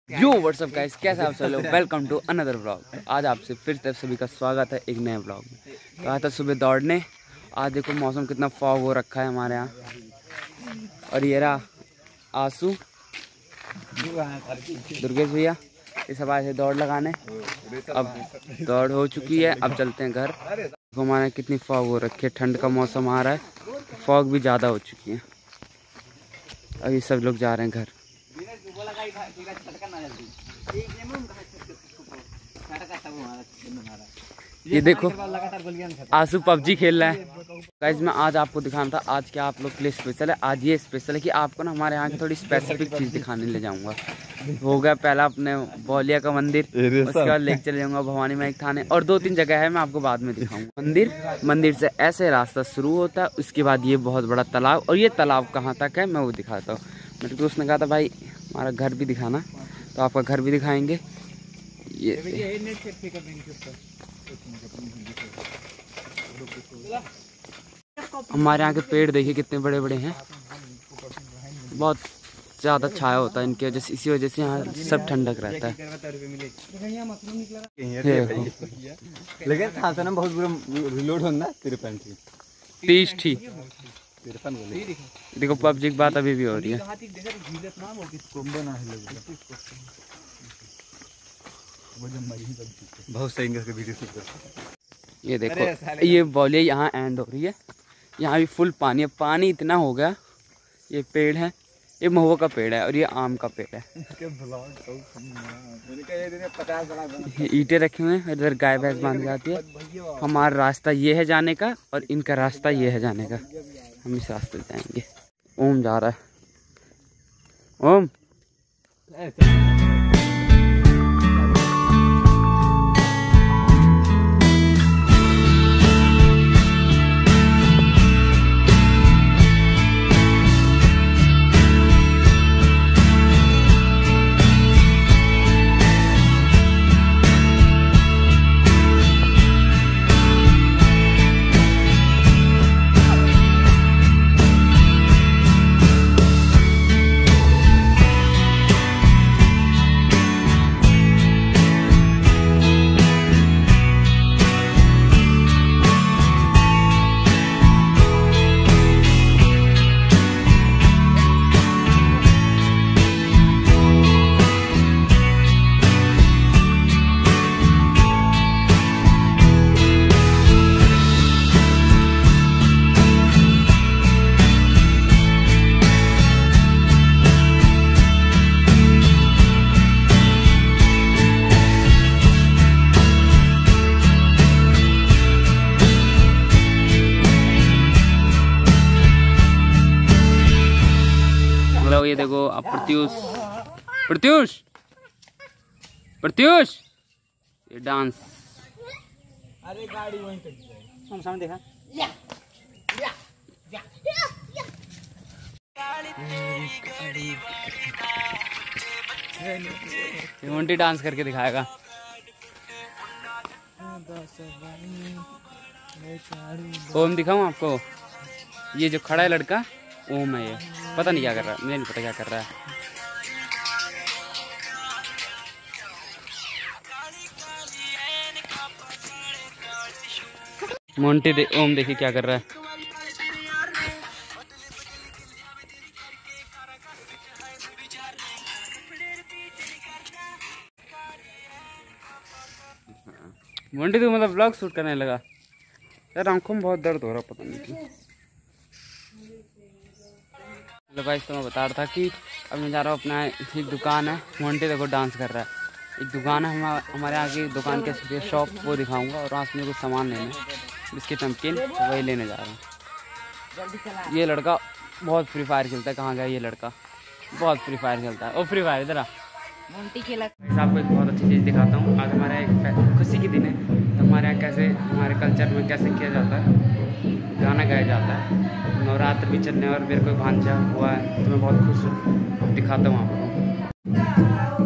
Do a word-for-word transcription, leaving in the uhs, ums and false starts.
यो WhatsApp guys, कैसे आप सब लोग। Welcome to another vlog. आज आपसे फिर से सभी का स्वागत है एक नए व्लॉग में। तो आया था सुबह दौड़ने। आज देखो मौसम कितना फॉग हो रखा है हमारे यहाँ। और ये रहा आंसू, दुर्गेश भैया, ये सब आए थे दौड़ लगाने। अब दौड़ हो चुकी है, अब चलते हैं घर। देखो हमारे यहाँ कितनी फॉग हो रखी है, ठंड का मौसम आ रहा है, फॉग भी ज़्यादा हो चुकी है। अभी सब लोग जा रहे हैं घर। ये देखो आंसू पबजी खेल रहा है। गाइस मैं आज आपको दिखाना था आज क्या आप लोग के लिए स्पेशल है। आज ये स्पेशल है कि आपको ना हमारे यहाँ की थोड़ी स्पेसिफिक चीज़ दिखाने ले जाऊंगा। हो गया पहला अपने बौलिया का मंदिर, उसके बाद लेके चले जाऊंगा भवानी मैक थाने, और दो तीन जगह है मैं आपको बाद में दिखाऊंगा। मंदिर मंदिर से ऐसे रास्ता शुरू होता है, उसके बाद ये बहुत बड़ा तालाब, और ये तालाब कहाँ तक है मैं वो दिखाता हूँ। मेरे दोस्त ने कहा था भाई हमारा घर भी दिखाना, तो आपका घर भी दिखाएंगे। ये हमारे यहाँ के पेड़ देखिए कितने बड़े बड़े हैं, बहुत ज़्यादा छाया होता है इनकी वजह से, इसी वजह से यहाँ सब ठंडक रहता है। लेकिन था ना बहुत बुरा रिलोड होना तिरपन थी तीस थी। देखो पबजी की बात अभी भी हो रही है। बहुत सही वीडियो शूट कर। ये देखो ये बौलिया यहाँ एंड हो रही है, यहाँ भी फुल पानी है। पानी इतना हो गया। ये पेड़ है, ये महुआ का पेड़ है और ये आम का पेड़ है। ये ईंटें रखे हुए हैं, इधर गाय भैंस बांध जाती है। हमारा रास्ता ये है जाने का और इनका रास्ता ये है जाने का। हम इस रास्ते जाएंगे। ओम जा रहा है। ओम ये देखो अब प्रत्यूष प्रत्यूष प्रत्यूष ये डांस। अरे गाड़ी वहीं पे सामने देखा। मोंटी डांस करके दिखाएगा। ओम दिखाऊं आपको। ये जो खड़ा है लड़का ओम है। ये पता नहीं क्या कर रहा है, मुझे नहीं पता क्या कर रहा है। मोंटी दे, ओम देखिए क्या कर रहा है। मोंटी तो मतलब व्लॉग शूट करने लगा यार। आंखों में बहुत दर्द हो रहा, पता नहीं क्यों। तो भाई तो मैं बता रहा था कि अब मैं जा रहा हूँ अपना एक दुकान है। मोंटी देखो डांस कर रहा है। एक दुकान है हम, हमारे यहाँ की दुकान के शॉप, वो दिखाऊंगा। और वहाँ से कुछ सामान लेना है, बिस्किट नमकीन, तो वही लेने जा रहा हूँ। ये लड़का बहुत फ्री फायर खेलता है। कहाँ गया ये लड़का? बहुत फ्री फायर खेलता है। ओ फ्री फायर इधर आ। मोंटी खेला। आपको एक बहुत अच्छी चीज़ दिखाता हूँ। आज हमारा एक खुशी के दिन है, तो हमारे यहाँ कैसे हमारे कल्चर में कैसे किया जाता है, गाना गाया जाता है। नवरात्र भी चलने और मेरे को भांजा हुआ है, तो मैं बहुत खुश हूँ। दिखाता हूँ आपको।